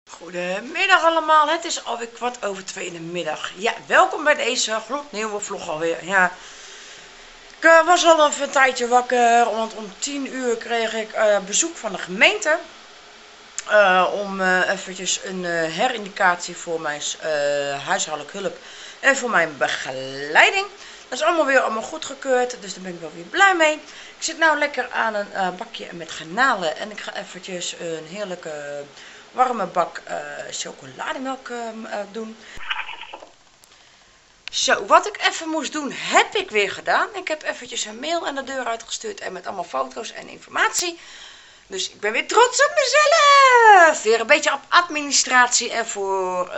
Goedemiddag allemaal, het is alweer 2:15 in de middag. Ja, welkom bij deze gloednieuwe vlog alweer. Ja, ik was al even een tijdje wakker, want om 10 uur kreeg ik bezoek van de gemeente. Om eventjes een herindicatie voor mijn huishoudelijke hulp en voor mijn begeleiding. Dat is allemaal goedgekeurd, dus daar ben ik wel weer blij mee. Ik zit nou lekker aan een bakje met garnalen en ik ga eventjes een heerlijke warme bak chocolademelk doen. Zo, wat ik even moest doen, heb ik weer gedaan. Ik heb eventjes een mail aan de deur uitgestuurd en met allemaal foto's en informatie. Dus ik ben weer trots op mezelf. Weer een beetje op administratie en voor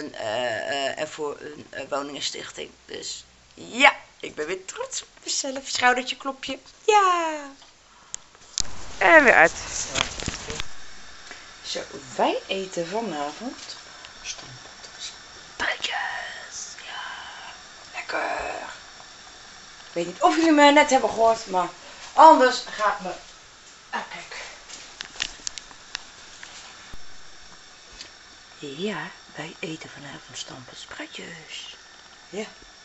een woningenstichting. Dus ja, ik ben weer trots op mezelf. Schoudertje klopje. Ja. En weer uit. Zo, wij eten vanavond stamppottenspruitjes. Ja, lekker. Ik weet niet of jullie me net hebben gehoord, maar anders gaat me... Ah, kijk. Ja, wij eten vanavond stamppottenspruitjes. Ja.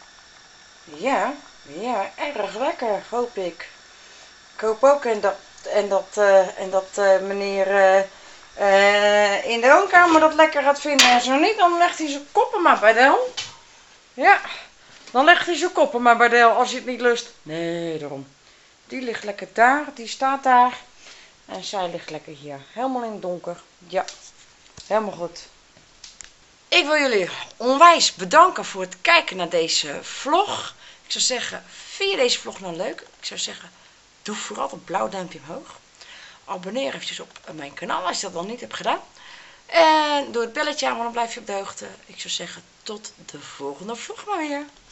Ja, erg lekker, hoop ik. Ik hoop ook en dat meneer in de woonkamer dat lekker gaat vinden. En zo niet, dan legt hij zijn koppen maar bij Del. Ja, dan legt hij zijn koppen maar bij Del als hij het niet lust. Nee, daarom. Die ligt lekker daar, die staat daar. En zij ligt lekker hier, helemaal in het donker. Ja, helemaal goed. Ik wil jullie onwijs bedanken voor het kijken naar deze vlog. Ik zou zeggen, vind je deze vlog nou leuk? Ik zou zeggen, doe vooral een blauw duimpje omhoog. Abonneer eventjes op mijn kanaal als je dat nog niet hebt gedaan. En doe het belletje aan, want dan blijf je op de hoogte. Ik zou zeggen, tot de volgende vlog maar weer.